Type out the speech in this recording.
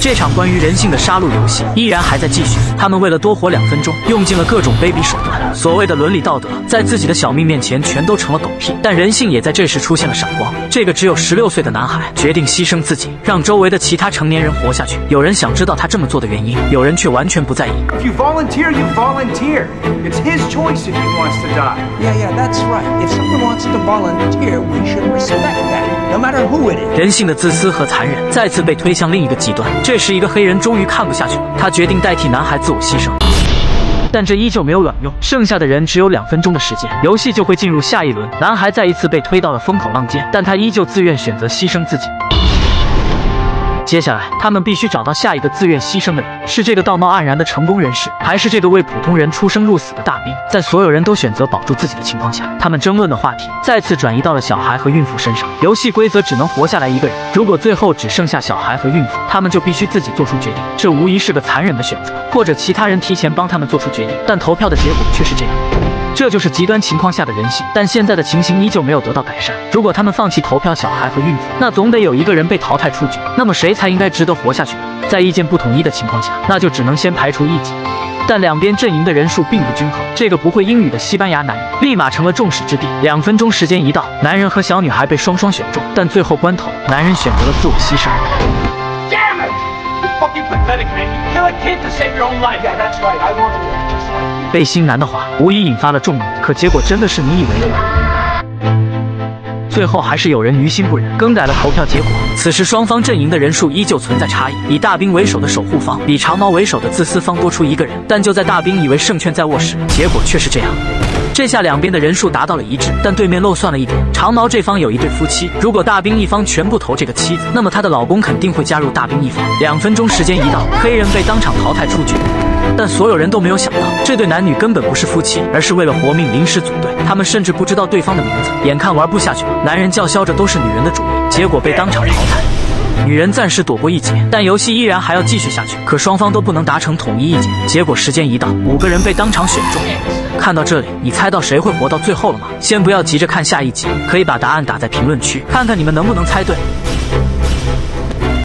这场关于人性的杀戮游戏依然还在继续。他们为了多活2分钟，用尽了各种卑鄙手段。所谓的伦理道德，在自己的小命面前全都成了狗屁。但人性也在这时出现了闪光。这个只有16岁的男孩决定牺牲自己，让周围的其他成年人活下去。有人想知道他这么做的原因，有人却完全不在意。 If you volunteer, you volunteer. It's his choice if he wants to die. Yeah, that's right. If someone wants to volunteer, we should respect that, no matter who it is. 人性的自私和残忍再次被推向另一个极端。这时，一个黑人终于看不下去了，他决定代替男孩自我牺牲。但这依旧没有卵用，剩下的人只有2分钟的时间，游戏就会进入下一轮。男孩再一次被推到了风口浪尖，但他依旧自愿选择牺牲自己。接下来，他们必须找到下一个自愿牺牲的人，是这个道貌岸然的成功人士，还是这个为普通人出生入死的大兵？在所有人都选择保住自己的情况下，他们争论的话题再次转移到了小孩和孕妇身上。游戏规则只能活下来一个人，如果最后只剩下小孩和孕妇，他们就必须自己做出决定。这无疑是个残忍的选择，或者其他人提前帮他们做出决定，但投票的结果却是这样。这就是极端情况下的人性，但现在的情形依旧没有得到改善。如果他们放弃投票小孩和孕妇，那总得有一个人被淘汰出局。那么谁才应该值得活下去？在意见不统一的情况下，那就只能先排除异己。但两边阵营的人数并不均衡，这个不会英语的西班牙男人立马成了众矢之的。2分钟时间一到，男人和小女孩被双双选中，但最后关头，男人选择了自我牺牲。 Damn it! You fucking pathetic man! You kill a kid to save your own life. Yeah, that's right. I want to live just like you. 背心男的话无疑引发了众怒，可结果真的是你以为的吗？最后还是有人于心不忍，更改了投票结果。此时双方阵营的人数依旧存在差异，以大兵为首的守护方比长矛为首的自私方多出1个人。但就在大兵以为胜券在握时，结果却是这样。这下两边的人数达到了一致，但对面漏算了一点。长矛这方有一对夫妻，如果大兵一方全部投这个妻子，那么她的老公肯定会加入大兵一方。2分钟时间一到，黑人被当场淘汰出局。但所有人都没有想到，这对男女根本不是夫妻，而是为了活命临时组队。他们甚至不知道对方的名字。眼看玩不下去了，男人叫嚣着都是女人的主意，结果被当场淘汰。女人暂时躲过一劫，但游戏依然还要继续下去。可双方都不能达成统一意见，结果时间一到，5个人被当场选中。看到这里，你猜到谁会活到最后了吗？先不要急着看下一集，可以把答案打在评论区，看看你们能不能猜对。